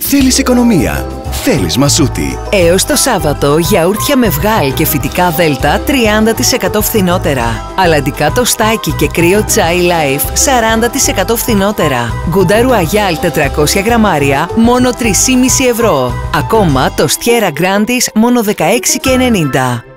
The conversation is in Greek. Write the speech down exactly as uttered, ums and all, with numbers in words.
Θέλεις οικονομία. Θέλεις Μασούτη. Έως το Σάββατο, γιαούρτια με βγάλ και φυτικά δέλτα τριάντα τοις εκατό φθηνότερα. Αλλαντικά τοστάκι και κρύο τσάι Life σαράντα τοις εκατό φθηνότερα. Γκούντα ρουαγιάλ τετρακόσια γραμμάρια μόνο τρία κόμμα πέντε ευρώ. Ακόμα το στιέρα γκράντις μόνο δεκαέξι και ενενήντα.